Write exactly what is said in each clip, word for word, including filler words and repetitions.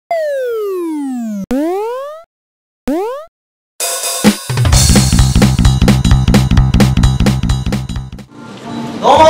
どうもー、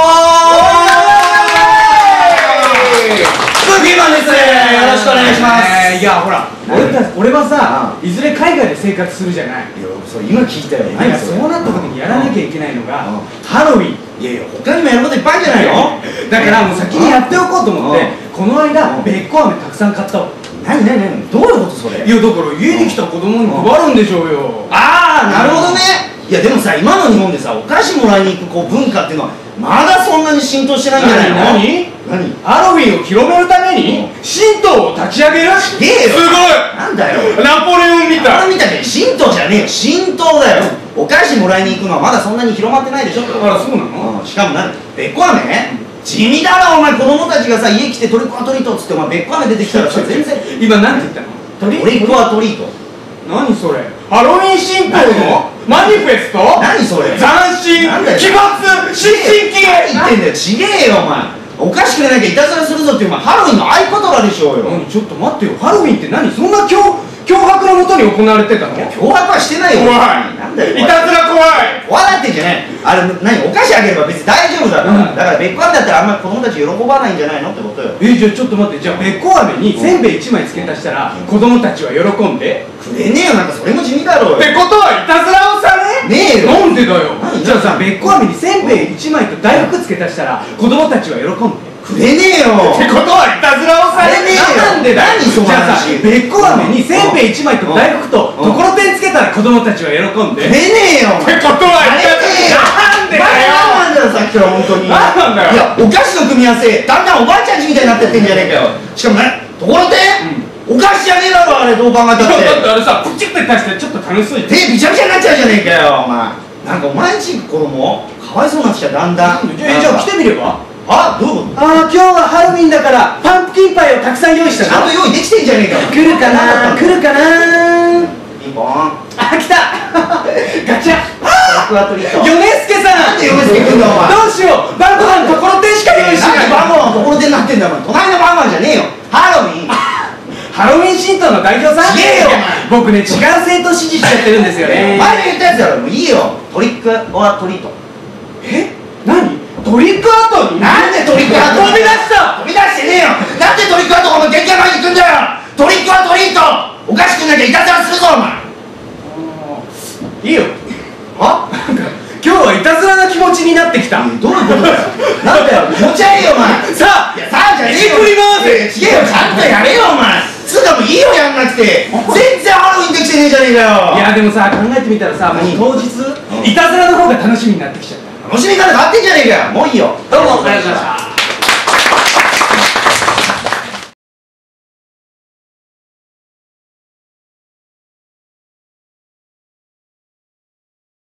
スーピーマンです。よろしくお願いします。 いやほら、俺た俺はさ、いずれ海外で生活するじゃない。 いや、それ今聞いたよ。 いや、そうなった時にやらなきゃいけないのがハロウィン。 いやいや、他にもやることいっぱいあるじゃないの。 だからもう先にやっておこうと思って、この間べっこ飴たくさん買ったわ。 何何何、どういうことそれ。 いやだから家に来た子供に配るんでしょうよ。 ああ、なるほどね。いやでもさ、今の日本でさ、お菓子もらいに行くこう文化っていうのはまだそんなに浸透してないんじゃないの。 何何ハロウィンを広めるために神道を立ち上げる。すげえよ。 すごい。 なんだよ、 ナポレオンみたい。 あれみたいに神道じゃねえよ、神道だよ。お菓子もらいに行くのはまだそんなに広まってないでしょ。 あら、そうなの。 しかも何、べっこ飴地味だろお前。子供たちがさ、家来てトリックアトリートっつってお前べっこ飴出てきたらさ、全然今何て言ったの。 トリックアトリート。 何それ。ハロウィン神道のマニフェスト。 何それ。 斬新、奇抜、新進気鋭。 何言ってんだよ、ちげえよお前。お菓子くれなきゃいたずらするぞっていう、お前ハロウィンの合言葉でしょうよ。 ちょっと待ってよ、ハロウィンって何、そんな脅脅迫のもとに行われてたの。 脅迫はしてないよ。 怖い。 なんだよ、 いたずら怖い。 怖がってんじゃない。あれ何、お菓子あげれば別に大丈夫だから。だからべっこ飴だったらあんまり子供たち喜ばないんじゃないのってことよ。 え、じゃあちょっと待って、じゃあべっこ飴にせんべいいちまい付け足したら子供たちは喜んでくれねえよ。なんかそれも地味だろうよ。 ってことはいたずらをされねえよ。 なんでだよ。じゃあさ、べっこ飴にせんべいいちまいと大福付け足したら子供たちは喜んでくれねえよ。 ってことはいたずらをされねえよ。なんでだよ。 何そのじゃあさ、 話。 べっこ飴にせんべいいちまいと大福とところてんつけたら子供たちは喜んでくれねえよ。 ってことはいたずら。なんでだよ。 なんだよさっきから本当に。 なんなんだよ。 いや、お菓子の組み合わせだんだんおばあちゃんちみたいになってってんじゃねえかよ。しかもね、ところてんお菓子じゃねえだろあれ、どう考えたって。 だってあれさ、プチって足してちょっと楽しそうじゃん。 手びちゃびちゃになっちゃうじゃねえかよお前。なんかお前んち子供かわいそうになってきた、だんだん。 え、じゃあ来てみれば。 あ、どういうこと。 ああ、今日はハロウィンだからパンプキンパイをたくさん用意したちゃんと用意できてんじゃねえか。 来るかな来るかな。 ピンポン。 あ、来た。ガチャ。 アクアトリート。 ヨネスケさん。 なんでヨネスケ来んだお前。 どうしよう、バンコマンところてんしか用意しない。 バンコマンところてんになってんだよお前。隣のバンコマンじゃねえよ。ハロウィン。 ハロウィン神道の代表さん。 ちげえよ僕ね、違う政党支持しちゃってるんですよね。 前が言ったやつだろ。もういいよ。トリックオアトリート。 え、何、トリックアートに。 なんでトリックアート。 飛び出した飛び出してねえよ。なんでトリックアートこの玄関前に行くんだよ。トリックアトリート。お菓子くんなきゃいたずらするぞお前。 いいよ。 あ、 今日はいたずらな気持ちになってきた。 どういうことだよ。なんだよ、気持ち悪いよお前。 さあ、 いや、さあじゃねえよ。 振り回せ。 ちげえよ、ちゃんとやれよお前。つうかもういいよ、やんなくて。全然ハロウィンできてねえじゃねえかよ。 いやでもさ、考えてみたらさ、もう当日いたずらの方が楽しみになってきちゃった。 楽しみ方変わってんじゃねえかよ。もういいよ。 どうもありがとうございました。